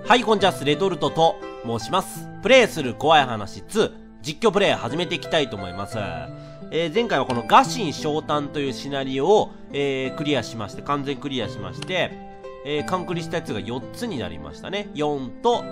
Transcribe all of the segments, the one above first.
はい、こんにちは、レトルトと申します。プレイする怖い話2、実況プレイ始めていきたいと思います。前回はこのガシン昇誕というシナリオを、クリアしまして、完全クリアしまして、完クリしたやつが4つになりましたね。4と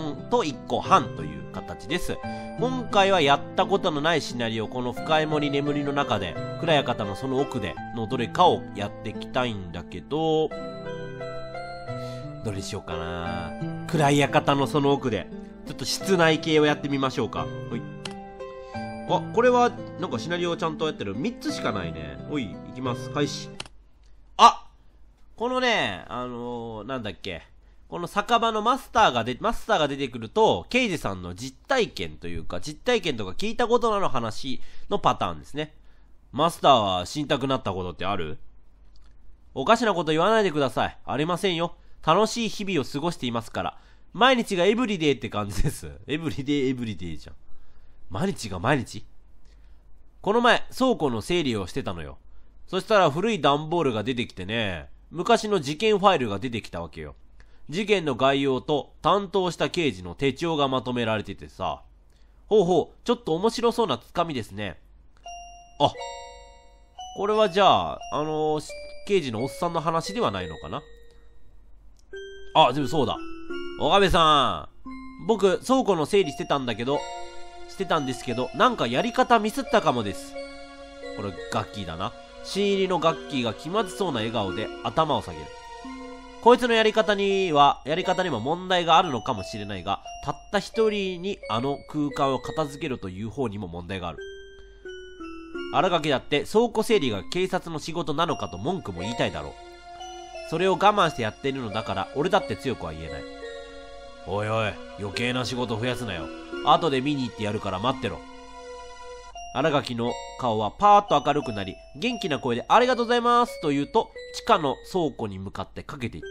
1個半という形です。今回はやったことのないシナリオ、この深い森眠りの中で、暗や方のその奥でのどれかをやっていきたいんだけど、どれにしようかな。暗い館のその奥でちょっと室内系をやってみましょうか。はい。あ、これはなんかシナリオをちゃんとやってる。3つしかないね。おい、行きます。開始。あ、このね、なんだっけ、この酒場のマスターが出てくると、刑事さんの実体験というか、実体験とか聞いたことのある話のパターンですね。マスターは死にたくなったことってある？おかしなこと言わないでください。ありませんよ。楽しい日々を過ごしていますから。毎日がエブリデイって感じです。エブリデイじゃん。毎日が毎日？この前、倉庫の整理をしてたのよ。そしたら古い段ボールが出てきてね、昔の事件ファイルが出てきたわけよ。事件の概要と担当した刑事の手帳がまとめられててさ。ほうほう、ちょっと面白そうなつかみですね。あ、これはじゃあ、刑事のおっさんの話ではないのかな？あ、でもそうだ。岡部さん。僕、倉庫の整理してたんですけど、なんかやり方ミスったかもです。これ、ガッキーだな。新入りのガッキーが気まずそうな笑顔で頭を下げる。こいつのやり方にも問題があるのかもしれないが、たった一人にあの空間を片付けるという方にも問題がある。新垣だって倉庫整理が警察の仕事なのかと文句も言いたいだろう。それを我慢してやっているのだから俺だって強くは言えない。おいおい、余計な仕事増やすなよ。後で見に行ってやるから待ってろ。新垣の顔はパーッと明るくなり、元気な声でありがとうございますと言うと、地下の倉庫に向かってかけていった。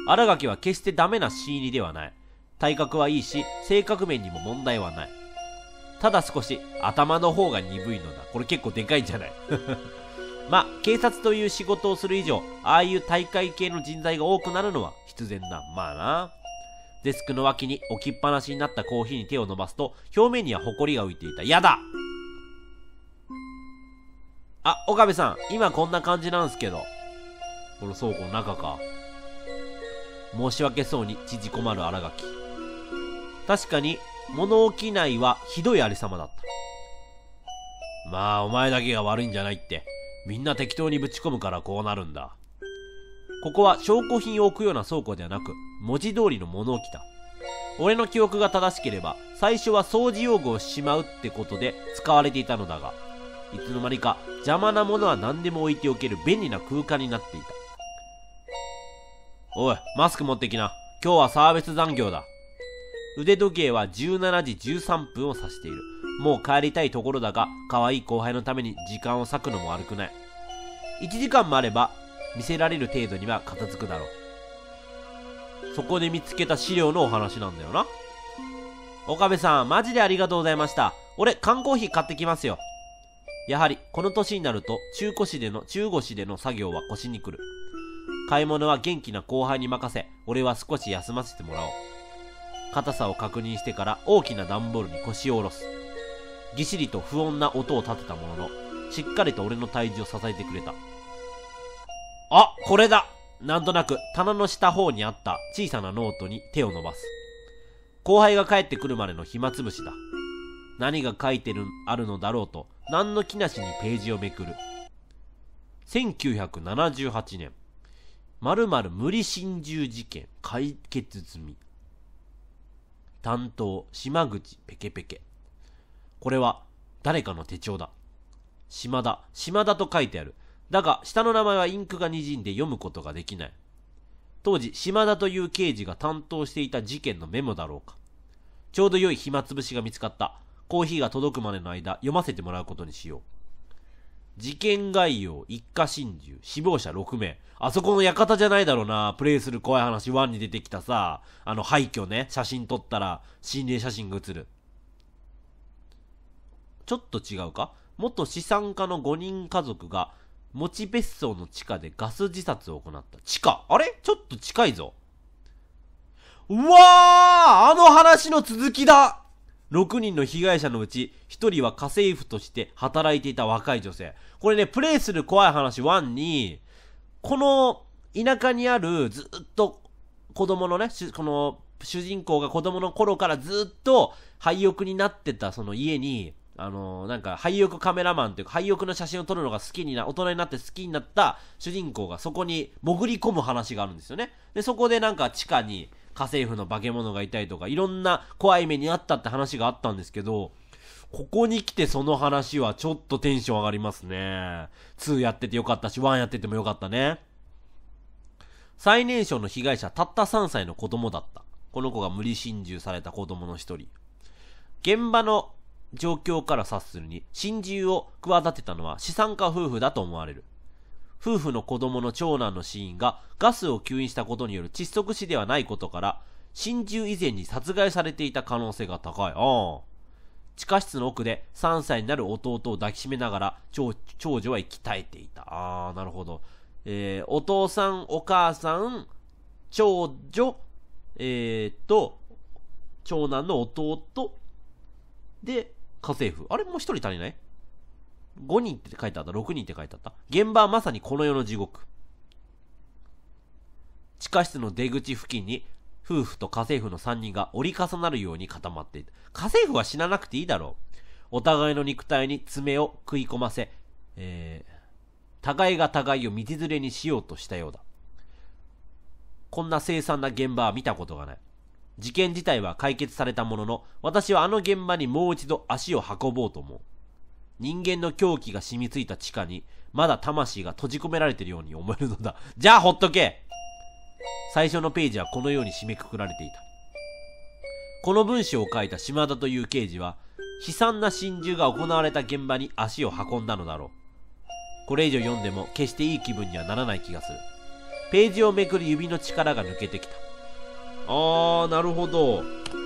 新垣は決してダメな新入りではない。体格はいいし、性格面にも問題はない。ただ少し頭の方が鈍いのだ。これ結構でかいんじゃない？まあ、警察という仕事をする以上、ああいう大会系の人材が多くなるのは必然だ。まあな。デスクの脇に置きっぱなしになったコーヒーに手を伸ばすと、表面にはホコリが浮いていた。やだ！あ、岡部さん、今こんな感じなんすけど。この倉庫の中か。申し訳そうに縮こまる新垣。確かに、物置内はひどいありさまだった。まあ、お前だけが悪いんじゃないって。みんな適当にぶち込むからこうなるんだ。ここは証拠品を置くような倉庫ではなく、文字通りの物置だ。俺の記憶が正しければ、最初は掃除用具をしまうってことで使われていたのだが、いつの間にか邪魔なものは何でも置いておける便利な空間になっていた。おい、マスク持ってきな。今日はサービス残業だ。腕時計は17時13分を指している。もう帰りたいところだが、可愛い後輩のために時間を割くのも悪くない。1時間もあれば、見せられる程度には片付くだろう。そこで見つけた資料のお話なんだよな。岡部さん、マジでありがとうございました。俺、缶コーヒー買ってきますよ。やはり、この年になると、中腰での作業は腰にくる。買い物は元気な後輩に任せ、俺は少し休ませてもらおう。硬さを確認してから大きな段ボールに腰を下ろす。ぎしりと不穏な音を立てたものの、しっかりと俺の体重を支えてくれた。あ、これだ！なんとなく棚の下方にあった小さなノートに手を伸ばす。後輩が帰ってくるまでの暇つぶしだ。何が書いてあるのだろうと、何の気なしにページをめくる。1978年、〇〇無理心中事件解決済み。担当、島口ペケペケ。これは誰かの手帳だ。島田と書いてある。だが下の名前はインクが滲んで読むことができない。当時島田という刑事が担当していた事件のメモだろうか。ちょうど良い暇つぶしが見つかった。コーヒーが届くまでの間読ませてもらうことにしよう。事件概要、一家心中、死亡者6名。あそこの館じゃないだろうな。プレイする怖い話1に出てきたさ、廃墟ね、写真撮ったら心霊写真が写る。ちょっと違うか？元資産家の5人家族が持別荘の地下でガス自殺を行った。地下？あれ？ちょっと近いぞ。 うわー、あの話の続きだ。6人の被害者のうち1人は家政婦として働いていた若い女性。これね、プレイする怖い話1に、この田舎にあるずっと子供のね、この主人公が子供の頃からずっと廃屋になってたその家に、なんか廃屋カメラマンというか廃屋の写真を撮るのが好きに大人になって好きになった主人公がそこに潜り込む話があるんですよね。で、そこでなんか地下に家政婦の化け物がいたりとか、いろんな怖い目にあったって話があったんですけど、ここに来てその話はちょっとテンション上がりますね。2やっててよかったし、1やっててもよかったね。最年少の被害者、たった3歳の子供だった。この子が無理心中された子供の一人。現場の状況から察するに、心中を企てたのは資産家夫婦だと思われる。夫婦の子供の長男の死因がガスを吸引したことによる窒息死ではないことから、心中以前に殺害されていた可能性が高い。地下室の奥で3歳になる弟を抱きしめながら長女は息絶えていた。なるほど。お父さん、お母さん、長女、長男の弟、で、家政婦。あれもう一人足りない ?5 人って書いてあった ?6 人って書いてあった。現場はまさにこの世の地獄。地下室の出口付近に夫婦と家政婦の3人が折り重なるように固まっていた。家政婦は死ななくていいだろう。お互いの肉体に爪を食い込ませ、互いが互いを道連れにしようとしたようだ。こんな凄惨な現場は見たことがない。事件自体は解決されたものの、私はあの現場にもう一度足を運ぼうと思う。人間の狂気が染みついた地下に、まだ魂が閉じ込められているように思えるのだ。じゃあほっとけ。最初のページはこのように締めくくられていた。この文章を書いた島田という刑事は、悲惨な心中が行われた現場に足を運んだのだろう。これ以上読んでも決していい気分にはならない気がする。ページをめくる指の力が抜けてきた。なるほど。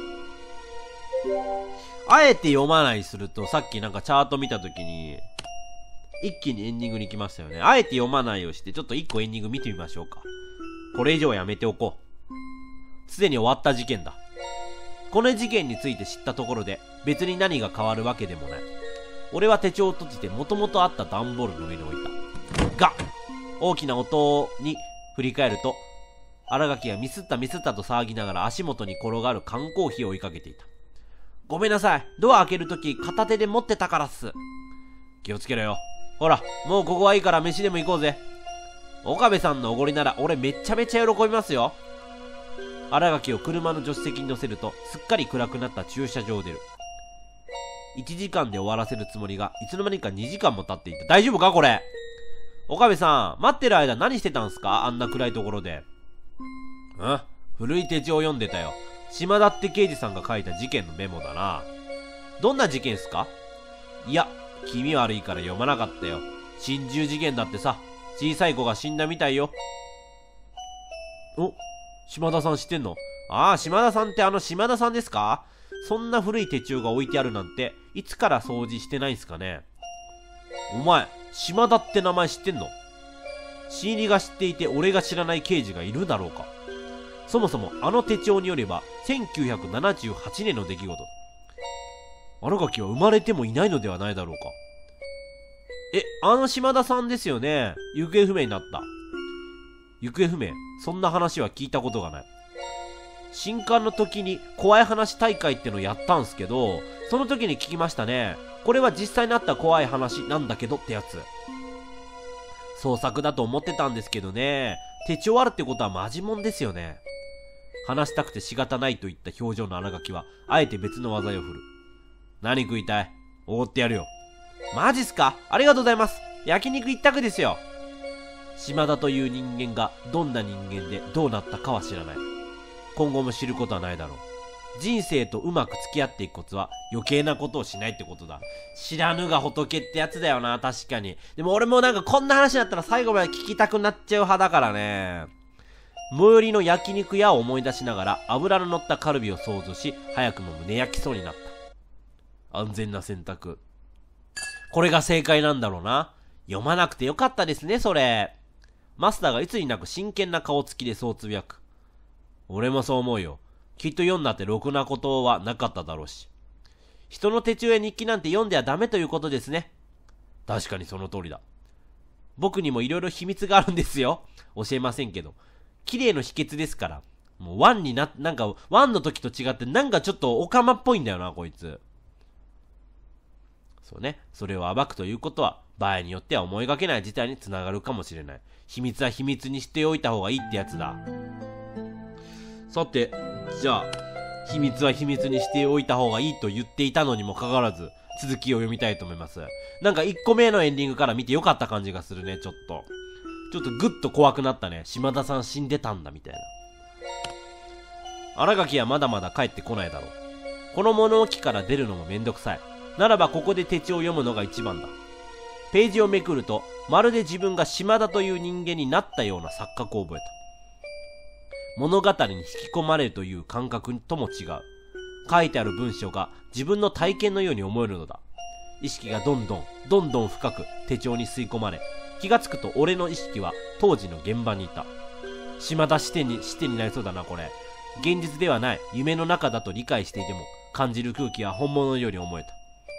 あえて読まないすると、さっきなんかチャート見たときに、一気にエンディングに来ましたよね。あえて読まないをして、ちょっと一個エンディング見てみましょうか。これ以上はやめておこう。すでに終わった事件だ。この事件について知ったところで、別に何が変わるわけでもない。俺は手帳を閉じて元々あった段ボールの上に置いた。が、大きな音に振り返ると、新垣がミスったと騒ぎながら足元に転がる缶コーヒーを追いかけていた。ごめんなさい。ドア開けるとき片手で持ってたからっす。気をつけろよ。ほら、もうここはいいから飯でも行こうぜ。岡部さんのおごりなら俺めちゃめちゃ喜びますよ。新垣を車の助手席に乗せると、すっかり暗くなった駐車場を出る。1時間で終わらせるつもりが、いつの間にか2時間も経っていた。大丈夫かこれ。岡部さん、待ってる間何してたんすか？あんな暗いところで。古い手帳を読んでたよ。島田って刑事さんが書いた事件のメモだな。どんな事件っすか？いや、気味悪いから読まなかったよ。心中事件だってさ、小さい子が死んだみたいよ。島田さん知ってんの？島田さんって島田さんですか？そんな古い手帳が置いてあるなんて、いつから掃除してないんすかね？お前、島田って名前知ってんの？新入りが知っていて俺が知らない刑事がいるだろうか。そもそもあの手帳によれば1978年の出来事。新垣は生まれてもいないのではないだろうか。島田さんですよね。行方不明になった。行方不明？そんな話は聞いたことがない。新刊の時に怖い話大会ってのやったんすけど、その時に聞きましたね。これは実際にあった怖い話なんだけどってやつ。創作だと思ってたんですけどね。手帳あるってことはマジモンですよね。話したくて仕方ないといった表情の新垣は、あえて別の技を振る。何食いたい？おごってやるよ。マジっすか？ありがとうございます。焼肉一択ですよ。島田という人間がどんな人間でどうなったかは知らない。今後も知ることはないだろう。人生とうまく付き合っていくコツは余計なことをしないってことだ。知らぬが仏ってやつだよな、確かに。でも俺もなんかこんな話だったら最後まで聞きたくなっちゃう派だからね。最寄りの焼肉屋を思い出しながら油の乗ったカルビを想像し、早くも胸焼きそうになった。安全な選択。これが正解なんだろうな。読まなくてよかったですね、それ。マスターがいつになく真剣な顔つきでそうつぶやく。俺もそう思うよ。 きっと読んだってろくなことはなかっただろうし。人の手帳や日記なんて読んではダメということですね。確かにその通りだ。僕にもいろいろ秘密があるんですよ。教えませんけど。綺麗の秘訣ですから。もうワンの時と違ってなんかちょっとオカマっぽいんだよな、こいつ。そうね。それを暴くということは、場合によっては思いがけない事態につながるかもしれない。秘密は秘密にしておいた方がいいってやつだ。さて、じゃあ、秘密は秘密にしておいた方がいいと言っていたのにもかかわらず、続きを読みたいと思います。なんか1個目のエンディングから見てよかった感じがするね、ちょっとグッと怖くなったね。島田さん死んでたんだみたいな。新垣はまだまだ帰ってこないだろう。この物置から出るのもめんどくさい。ならばここで手帳を読むのが一番だ。ページをめくると、まるで自分が島田という人間になったような錯覚を覚えた。物語に引き込まれるという感覚とも違う。書いてある文章が自分の体験のように思えるのだ。意識がどんどん深く手帳に吸い込まれ、気がつくと俺の意識は当時の現場にいた。島田視点になりそうだな、これ。現実ではない、夢の中だと理解していても、感じる空気は本物のように思えた。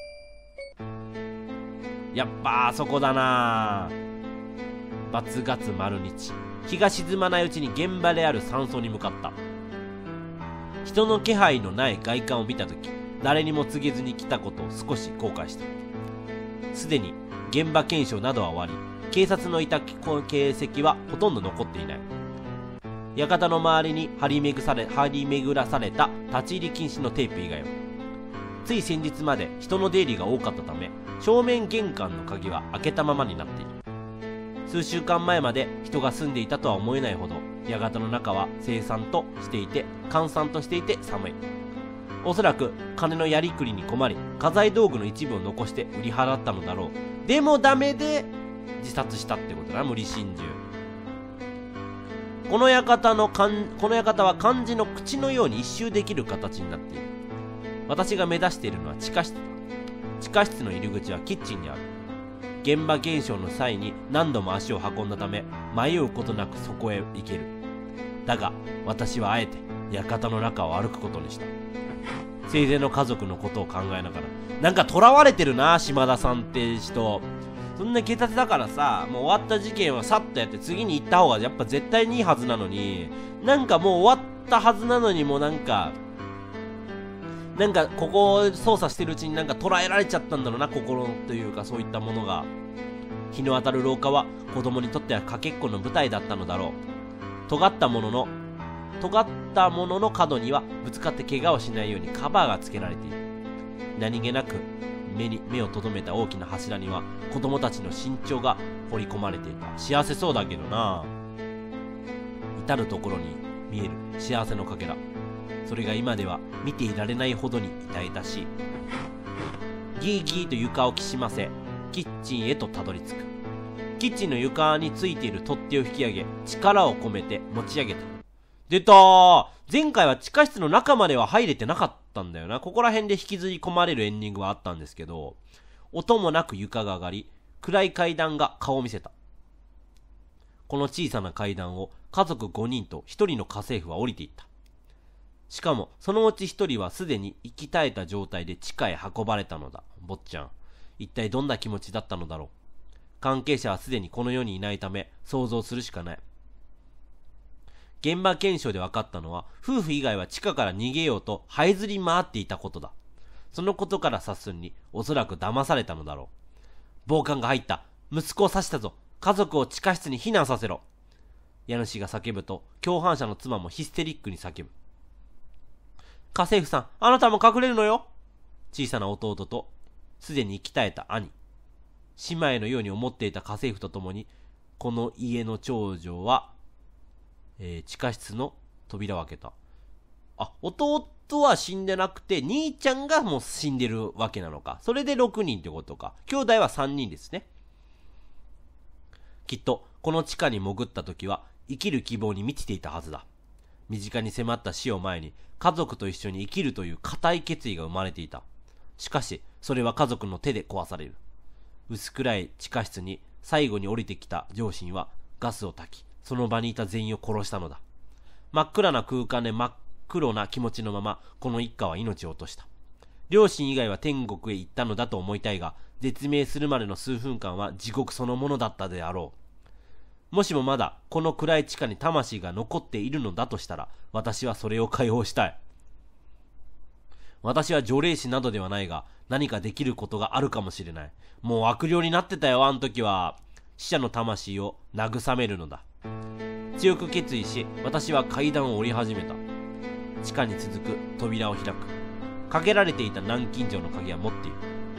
やっぱあそこだな。バツガツ丸日。日が沈まないうちに現場である山荘に向かった。人の気配のない外観を見たとき、誰にも告げずに来たことを少し後悔した。すでに現場検証などは終わり、警察のいた形跡はほとんど残っていない。館の周りに張り巡らされた立ち入り禁止のテープ以外は、つい先日まで人の出入りが多かったため、正面玄関の鍵は開けたままになっている。数週間前まで人が住んでいたとは思えないほど、館の中は閑散としていて寒い。おそらく金のやりくりに困り、家財道具の一部を残して売り払ったのだろう。でもダメで自殺したってことだな、無理心中。この館は漢字の口のように一周できる形になっている。私が目指しているのは地下室だ。地下室の入り口はキッチンにある。現場検証の際に何度も足を運んだため、迷うことなくそこへ行ける。だが私はあえて館の中を歩くことにした。生前の家族のことを考えながら、なんか囚われてるな、島田さんって人。そんな警察だからさ、もう終わった事件はさっとやって次に行った方がやっぱ絶対にいいはずなのに、なんかもう終わったはずなのに、もうなんかここを操作してるうちになんか捉えられちゃったんだろうな、心というかそういったものが。日の当たる廊下は子供にとってはかけっこの舞台だったのだろう。尖ったものの角にはぶつかって怪我をしないようにカバーがつけられている。何気なく目をとどめた大きな柱には子供たちの身長が彫り込まれていた。幸せそうだけどな。至る所に見える幸せのかけら。それが今では見ていられないほどに痛々しい。ギーギーと床をきしませ、キッチンへとたどり着く。キッチンの床についている取っ手を引き上げ、力を込めて持ち上げた。出たー。前回は地下室の中までは入れてなかったんだよな。ここら辺で引きずり込まれるエンディングはあったんですけど、音もなく床が上がり、暗い階段が顔を見せた。この小さな階段を家族5人と1人の家政婦は降りていった。しかもそのうち1人はすでに息絶えた状態で地下へ運ばれたのだ。坊ちゃん、一体どんな気持ちだったのだろう。関係者はすでにこの世にいないため想像するしかない。現場検証で分かったのは、夫婦以外は地下から逃げようと這いずり回っていたことだ。そのことから察するに、おそらく騙されたのだろう。暴漢が入った。息子を刺したぞ。家族を地下室に避難させろ。家主が叫ぶと、共犯者の妻もヒステリックに叫ぶ。家政婦さん、あなたも隠れるのよ。小さな弟と、すでに息絶えた兄。姉妹のように思っていた家政婦と共に、この家の長女は、地下室の扉を開けた。あ、弟は死んでなくて、兄ちゃんがもう死んでるわけなのか。それで6人ってことか。兄弟は3人ですね。きっと、この地下に潜った時は、生きる希望に満ちていたはずだ。身近に迫った死を前に、家族と一緒に生きるという固い決意が生まれていた。しかし、それは家族の手で壊される。薄暗い地下室に最後に降りてきた上司はガスを焚き、その場にいた全員を殺したのだ。真っ暗な空間で真っ黒な気持ちのままこの一家は命を落とした。両親以外は天国へ行ったのだと思いたいが、絶命するまでの数分間は地獄そのものだったであろう。もしもまだこの暗い地下に魂が残っているのだとしたら、私はそれを解放したい。私は除霊師などではないが、何かできることがあるかもしれない。もう悪霊になってたよ、あん時は。死者の魂を慰めるのだ。強く決意し、私は階段を降り始めた。地下に続く扉を開く。かけられていた南京錠の鍵は持っている。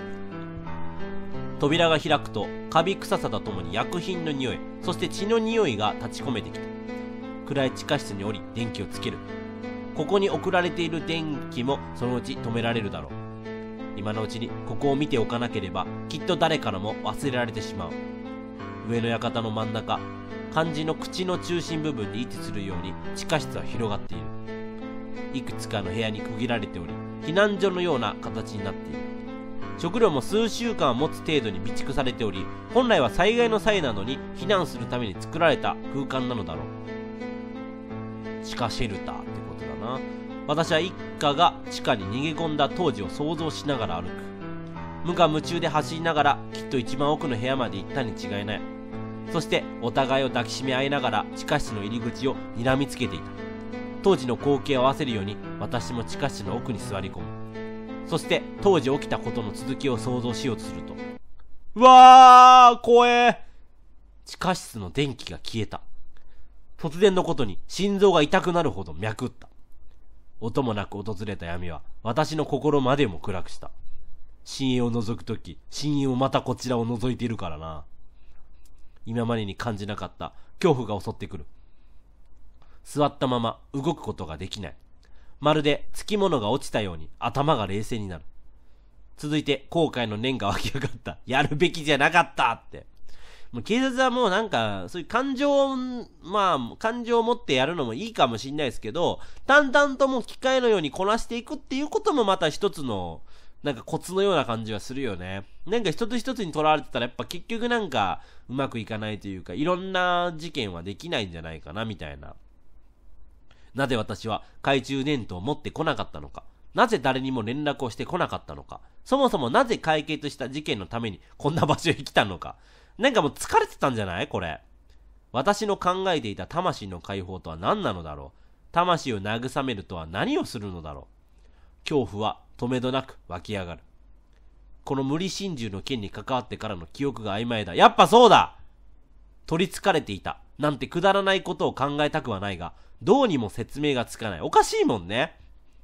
扉が開くと、カビ臭さとともに薬品の匂い、そして血の匂いが立ち込めてきた。暗い地下室に降り、電気をつける。ここに送られている電気もそのうち止められるだろう。今のうちにここを見ておかなければ、きっと誰からも忘れられてしまう。上の館の真ん中、漢字の口の中心部分に位置するように地下室は広がっている。いくつかの部屋に区切られており、避難所のような形になっている。食料も数週間持つ程度に備蓄されており、本来は災害の際などに避難するために作られた空間なのだろう。地下シェルターってことだな。私は一家が地下に逃げ込んだ当時を想像しながら歩く。無我夢中で走りながらきっと一番奥の部屋まで行ったに違いない。そしてお互いを抱きしめ合いながら地下室の入り口を睨みつけていた。当時の光景を合わせるように私も地下室の奥に座り込む。そして当時起きたことの続きを想像しようとすると、うわー怖え。地下室の電気が消えた。突然のことに心臓が痛くなるほど脈打った。音もなく訪れた闇は私の心までも暗くした。深淵を覗くとき、深淵もまたこちらを覗いているからな。今までに感じなかった恐怖が襲ってくる。座ったまま動くことができない。まるでつきものが落ちたように頭が冷静になる。続いて後悔の念が湧き上がった。やるべきじゃなかったって。もう警察はもうなんかそういう感情を持ってやるのもいいかもしんないですけど、淡々ともう機械のようにこなしていくっていうこともまた一つのなんかコツのような感じはするよね。なんか一つ一つにとらわれてたらやっぱ結局なんかうまくいかないというか、いろんな事件はできないんじゃないかなみたいな。なぜ私は懐中電灯を持ってこなかったのか。なぜ誰にも連絡をしてこなかったのか。そもそもなぜ解決した事件のためにこんな場所へ来たのか。なんかもう疲れてたんじゃないこれ。私の考えていた魂の解放とは何なのだろう。魂を慰めるとは何をするのだろう。恐怖は止めどなく湧き上がる。この無理心中の件に関わってからの記憶が曖昧だ。やっぱそうだ。取り憑かれていたなんてくだらないことを考えたくはないが、どうにも説明がつかない。おかしいもんね。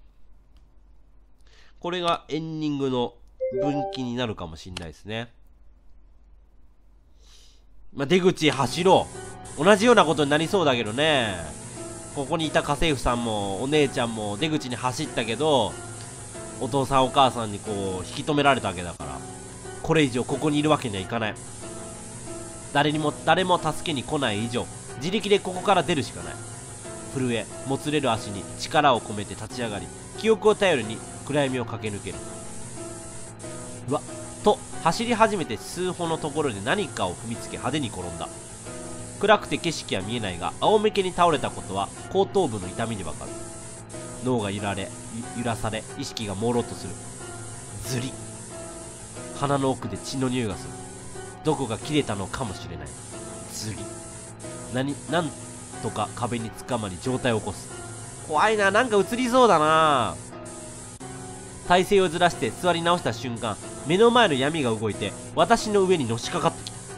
これがエンディングの分岐になるかもしんないですね。出口へ走ろう。同じようなことになりそうだけどね。ここにいた家政婦さんもお姉ちゃんも出口に走ったけど、お父さんお母さんにこう引き止められたわけだから、これ以上ここにいるわけにはいかない。誰も助けに来ない以上、自力でここから出るしかない。震えもつれる足に力を込めて立ち上がり、記憶を頼りに暗闇を駆け抜ける。うわっと走り始めて数歩のところで何かを踏みつけ派手に転んだ。暗くて景色は見えないが、仰向けに倒れたことは後頭部の痛みでわかる。脳が揺らされ意識が朦朧とする。ズリ。鼻の奥で血の匂いがする。どこが切れたのかもしれない。ズリ。なんとか壁につかまり状態を起こす。怖いな。なんか映りそうだな。体勢をずらして座り直した瞬間、目の前の闇が動いて私の上にのしかかってきた。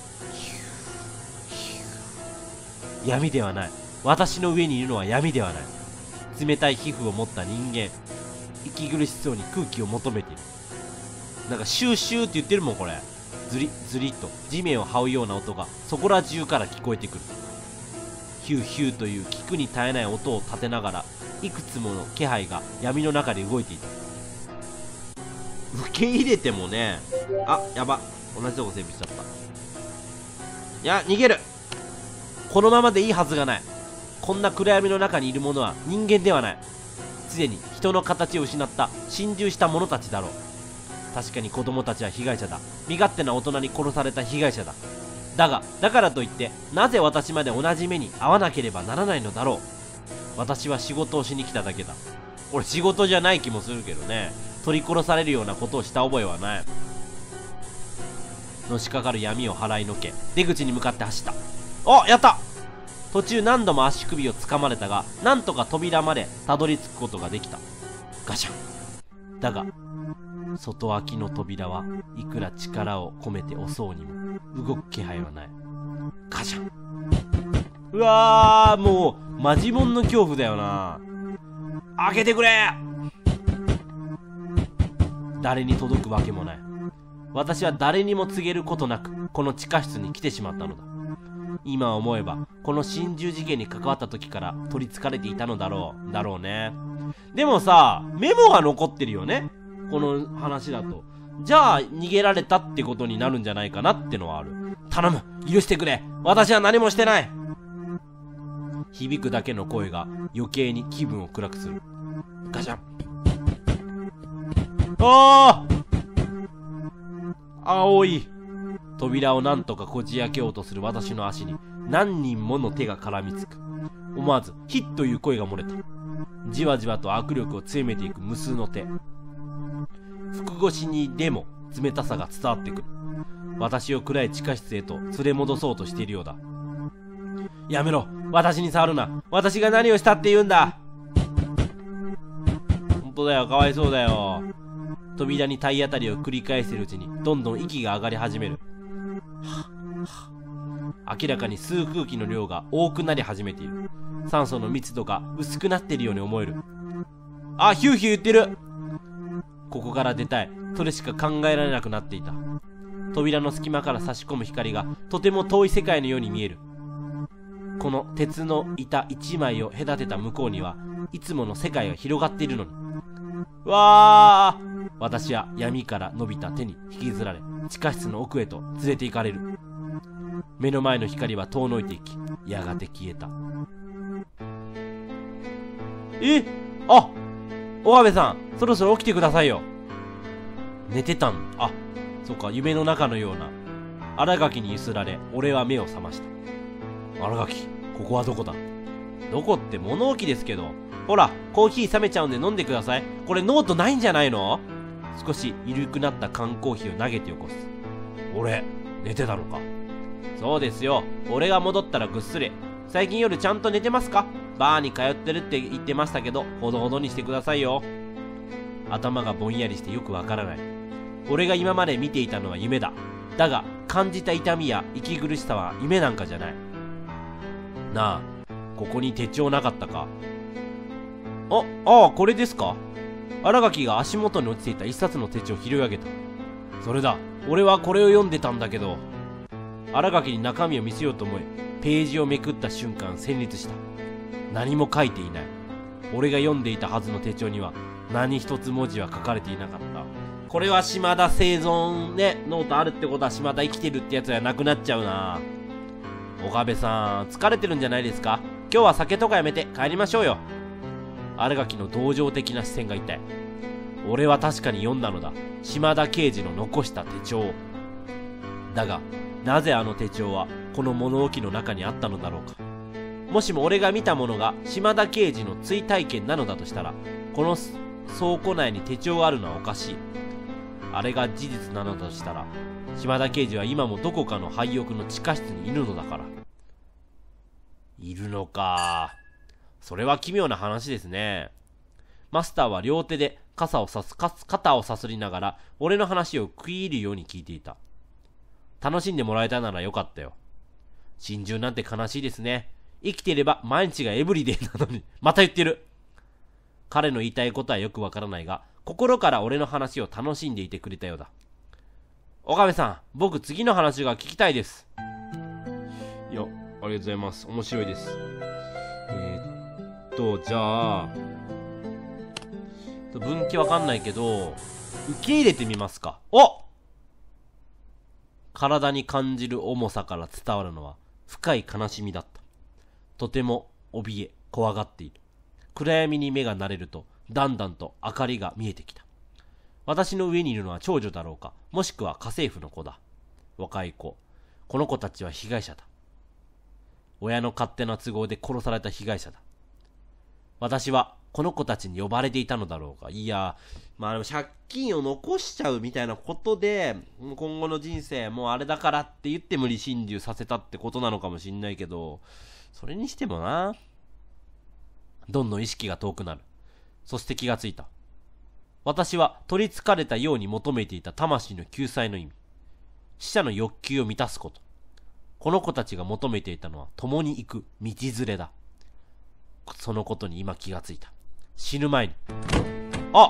闇ではない。私の上にいるのは闇ではない。冷たい皮膚を持った人間。息苦しそうに空気を求めている。なんかシューシューって言ってるもんこれ。ズリズリと地面を這うような音がそこら中から聞こえてくる。ヒューヒューという聞くに耐えない音を立てながら、いくつもの気配が闇の中で動いていた。受け入れてもね、やば、同じとこセーブしちゃった。いや逃げる。このままでいいはずがない。こんな暗闇の中にいるものは人間ではない。すでに人の形を失った心中した者たちだろう。確かに子供たちは被害者だ。身勝手な大人に殺された被害者だ。だからといってなぜ私まで同じ目に遭わなければならないのだろう。 私は仕事をしに来ただけだ。俺仕事じゃない気もするけどね。取り殺されるようなことをした覚えはない。のしかかる闇を払いのけ、出口に向かって走った。あ、やった。途中何度も足首をつかまれたが、なんとか扉までたどり着くことができた。ガシャン。だが外開きの扉はいくら力を込めて押そうにも動く気配はない。ガシャン。うわー、もうマジモンの恐怖だよな。開けてくれ。誰に届くわけもない。私は誰にも告げることなくこの地下室に来てしまったのだ。今思えばこの心中事件に関わった時から取り憑かれていたのだろうね。でもさ、メモが残ってるよね、この話だと。じゃあ逃げられたってことになるんじゃないかなってのはある。頼む、許してくれ、私は何もしてない。響くだけの声が余計に気分を暗くする。ガシャン。ああ、青い扉をなんとかこじ開けようとする私の足に何人もの手が絡みつく。思わずヒッという声が漏れた。じわじわと握力を強めていく無数の手。服越しにでも冷たさが伝わってくる。私を暗い地下室へと連れ戻そうとしているようだ。やめろ、私に触るな。私が何をしたって言うんだ。本当だよ、かわいそうだよ。扉に体当たりを繰り返しているうちにどんどん息が上がり始める。明らかに吸う空気の量が多くなり始めている。酸素の密度が薄くなっているように思える。あ、ヒューヒュー言ってる。ここから出たい、それしか考えられなくなっていた。扉の隙間から差し込む光がとても遠い世界のように見える。この鉄の板一枚を隔てた向こうにはいつもの世界が広がっているのに。わー、私は闇から伸びた手に引きずられ地下室の奥へと連れて行かれる。目の前の光は遠のいていき、やがて消えた。あ、岡部さん、そろそろ起きてくださいよ。寝てたん。あ、そっか、夢の中のような。新垣にゆすられ俺は目を覚ました。新垣、ここはどこだ。どこって物置ですけど。ほら、コーヒー冷めちゃうんで飲んでください。これノートないんじゃないの。少し緩くなった缶コーヒーを投げて起こす。俺、寝てたのか。そうですよ、俺が戻ったらぐっすり。最近夜ちゃんと寝てますか。バーに通ってるって言ってましたけど、ほどほどにしてくださいよ。頭がぼんやりしてよくわからない。俺が今まで見ていたのは夢だ。だが感じた痛みや息苦しさは夢なんかじゃない。なあ、ここに手帳なかったか。ああ、これですか。新垣が足元に落ちていた一冊の手帳を拾い上げた。それだ、俺はこれを読んでたんだけど。新垣に中身を見せようと思いページをめくった瞬間戦慄した。何も書いていない。俺が読んでいたはずの手帳には何一つ文字は書かれていなかった。これは島田生存ね、ノートあるってことは島田生きてるってやつはなくなっちゃうな。岡部さん、疲れてるんじゃないですか。今日は酒とかやめて帰りましょうよ。新垣の同情的な視線が痛い。俺は確かに読んだのだ、島田刑事の残した手帳を。だがなぜあの手帳はこの物置の中にあったのだろうか。もしも俺が見たものが島田刑事の追体験なのだとしたら、この倉庫内に手帳があるのはおかしい。あれが事実なのだとしたら、島田刑事は今もどこかの廃屋の地下室にいるのだから。いるのか。それは奇妙な話ですね。マスターは両手で肩をさすりながら俺の話を食い入るように聞いていた。楽しんでもらえたならよかったよ。心中なんて悲しいですね。生きていれば毎日がエブリデイなのに。また言ってる。彼の言いたいことはよくわからないが、心から俺の話を楽しんでいてくれたようだ。岡部さん、僕次の話が聞きたいです。いや、ありがとうございます。面白いです。じゃあ分岐わかんないけど受け入れてみますか。体に感じる重さから伝わるのは深い悲しみだった。とても怯え怖がっている。暗闇に目が慣れるとだんだんと明かりが見えてきた。私の上にいるのは長女だろうか、もしくは家政婦の子だ。若い子。この子たちは被害者だ。親の勝手な都合で殺された被害者だ。 私はこの子たちに呼ばれていたのだろうか。いや、まあでも借金を残しちゃうみたいなことで、今後の人生もうあれだからって言って無理心中させたってことなのかもしんないけど、それにしてもな、どんどん意識が遠くなる。そして気がついた。私は取り憑かれたように求めていた魂の救済の意味。死者の欲求を満たすこと。この子たちが求めていたのは共に行く道連れだ。そのことに今気がついた。死ぬ前に。あ、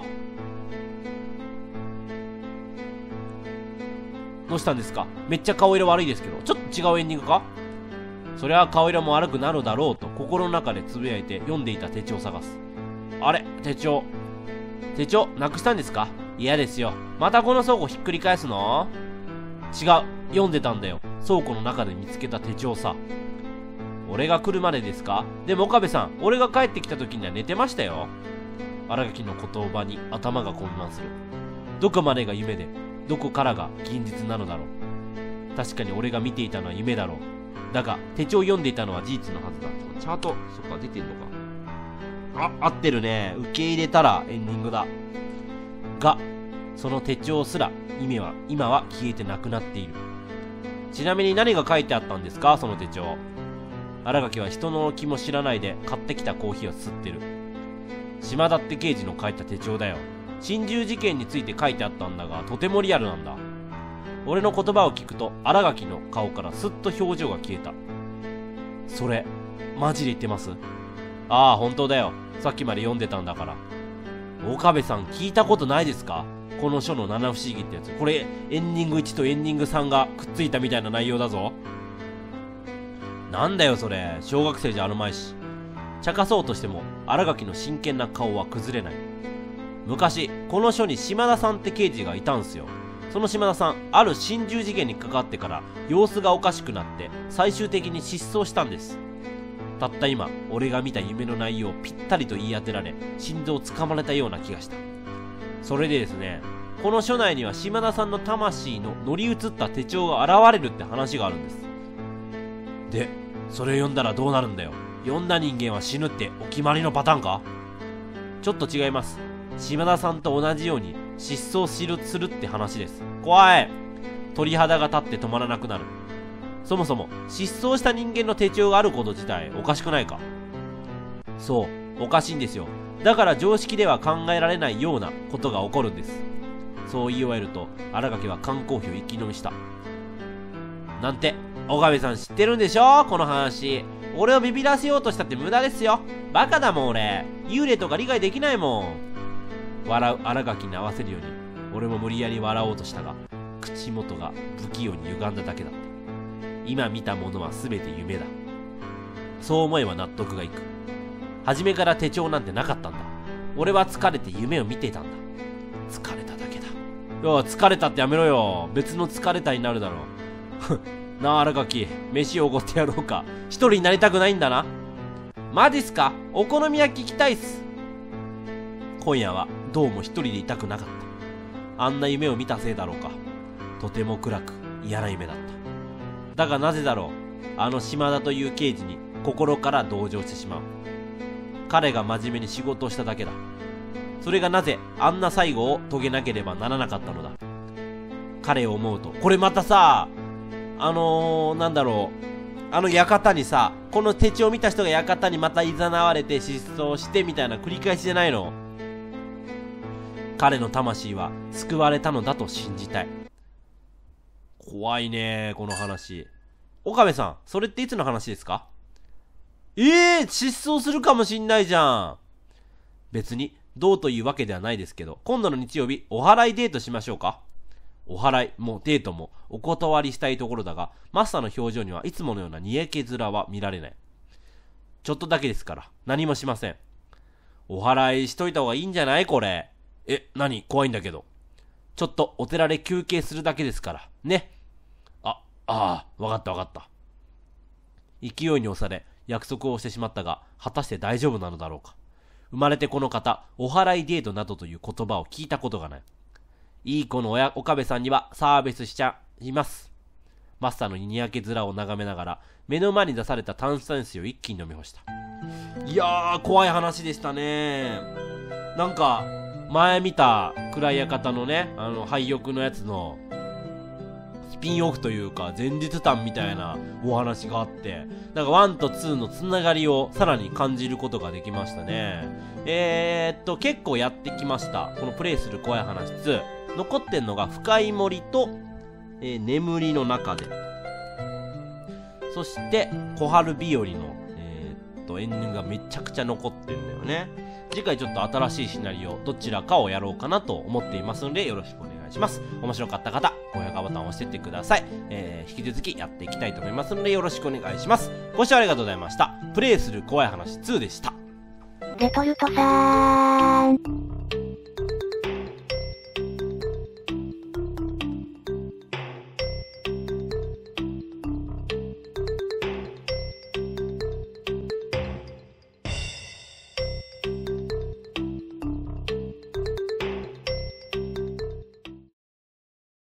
どうしたんですか？めっちゃ顔色悪いですけど。ちょっと違うエンディングか？そりゃ顔色も悪くなるだろうと心の中でつぶやいて読んでいた手帳を探す。あれ、手帳なくしたんですか？嫌ですよ。またこの倉庫ひっくり返すの？違う、読んでたんだよ。倉庫の中で見つけた手帳さ。俺が来るまでですか？でも岡部さん、俺が帰ってきた時には寝てましたよ。新垣の言葉に頭が混乱する。どこまでが夢で、どこからが現実なのだろう。確かに俺が見ていたのは夢だろう。だが手帳を読んでいたのは事実のはずだ。チャート、そっか、出てんのか。合ってるね。受け入れたらエンディングだ。が、その手帳すら今は消えてなくなっている。ちなみに何が書いてあったんですか、その手帳。新垣は人の気も知らないで買ってきたコーヒーを吸ってる。島田って刑事の書いた手帳だよ。心中事件について書いてあったんだが、とてもリアルなんだ。俺の言葉を聞くと新垣の顔からすっと表情が消えた。それマジで言ってます？ああ、本当だよ。さっきまで読んでたんだから。岡部さん、聞いたことないですか？この書の七不思議ってやつ。これエンディング1とエンディング3がくっついたみたいな内容だぞ。なんだよそれ、小学生じゃあるまいし。茶化そうとしても新垣の真剣な顔は崩れない。昔この書に島田さんって刑事がいたんすよ。その島田さん、ある心中事件に関わってから様子がおかしくなって最終的に失踪したんです。たった今、俺が見た夢の内容をぴったりと言い当てられ、心臓をつかまれたような気がした。それでですね、この書内には島田さんの魂の乗り移った手帳が現れるって話があるんです。で、それを読んだらどうなるんだよ。読んだ人間は死ぬってお決まりのパターンか？ちょっと違います。島田さんと同じように失踪するって話です。怖い。鳥肌が立って止まらなくなる。そもそも失踪した人間の手帳があること自体おかしくないか？そう、おかしいんですよ。だから常識では考えられないようなことが起こるんです。そう言い終えると新垣は缶コーヒーを一気飲みした。なんて、岡部さん知ってるんでしょ、この話。俺をビビらせようとしたって無駄ですよ。バカだもん俺。幽霊とか理解できないもん。笑う新垣に合わせるように俺も無理やり笑おうとしたが、口元が不器用に歪んだだけだった。今見たものは全て夢だ。そう思えば納得がいく。初めから手帳なんてなかったんだ。俺は疲れて夢を見ていたんだ。疲れただけだ。いや、疲れたってやめろよ。別の疲れたになるだろう。なあ新垣、飯をおごってやろうか。一人になりたくないんだな。マジっすか？お好み焼き行きたいっす。今夜はどうも一人でいたくなかった。あんな夢を見たせいだろうか。とても暗く嫌な夢だった。だがなぜだろう。あの島田という刑事に心から同情してしまう。彼が真面目に仕事をしただけだ。それがなぜあんな最後を遂げなければならなかったのだ。彼を思うと、これまたさ、なんだろう、あの館にさ、この手帳を見た人が館にまた誘われて失踪してみたいな繰り返しじゃないの。彼の魂は救われたのだと信じたい。怖いねこの話。岡部さん、それっていつの話ですか？失踪するかもしんないじゃん。別にどうというわけではないですけど、今度の日曜日お祓いデートしましょうか。お祓いもデートもお断りしたいところだが、マスターの表情にはいつものようなにやけ面は見られない。ちょっとだけですから何もしません。お祓いしといた方がいいんじゃない？これ何？怖いんだけど。ちょっとお寺で休憩するだけですからね。わかった。勢いに押され約束をしてしまったが、果たして大丈夫なのだろうか。生まれてこの方、お祓いデートなどという言葉を聞いたことがない。いい子の岡部さんにはサービスしちゃいます。 マスターのにやけ面を眺めながら、目の前に出された炭酸水を一気に飲み干した。いやー、怖い話でしたね。なんか、前見た暗い館のね、廃屋のやつの、スピンオフというか、前日談みたいなお話があって、なんか1と2のつながりをさらに感じることができましたね。結構やってきました。このプレイする怖い話2。残ってんのが深い森と、眠りの中で。そして、小春日和の、エンディングがめちゃくちゃ残ってるんだよね。次回ちょっと新しいシナリオ、どちらかをやろうかなと思っていますので、よろしくお願いします。面白かった方、高評価ボタンを押してってください。引き続きやっていきたいと思いますので、よろしくお願いします。ご視聴ありがとうございました。プレイする怖い話2でした。 レトルトさーん。